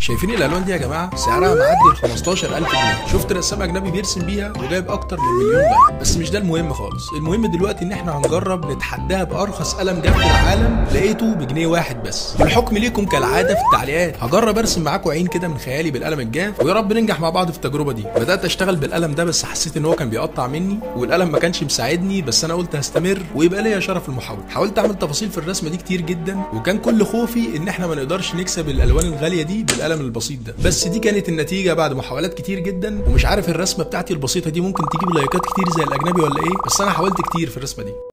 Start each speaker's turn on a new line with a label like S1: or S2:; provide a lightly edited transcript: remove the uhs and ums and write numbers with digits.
S1: شايفين الالوان دي يا جماعه؟ سعرها معدي ال 15000 جنيه. شفت رسام اجنبي بيرسم بيها وجايب اكتر من مليون لايك. بس مش ده المهم خالص، المهم دلوقتي ان احنا هنجرب نتحداها بارخص قلم جاف في العالم لقيته بجنيه واحد بس. والحكم ليكم كالعاده في التعليقات. هجرب ارسم معاكم عين كده من خيالي بالقلم الجاف، ويا رب ننجح مع بعض في التجربه دي. بدات اشتغل بالقلم ده بس حسيت ان هو كان بيقطع مني والقلم ما كانش مساعدني، بس انا قلت هستمر ويبقى ليا شرف المحاوله. حاولت اعمل تفاصيل في الرسمه دي كتير جدا، وكان كل خوفي ان احنا ما نقدرش نكسب الالوان الغاليه دي بالقلم البسيط ده. بس دي كانت النتيجه بعد محاولات كتير جدا. ومش عارف الرسمه بتاعتي البسيطه دي ممكن تجيب لايكات كتير زي الاجنبي ولا ايه، بس انا حاولت كتير في الرسمه دي.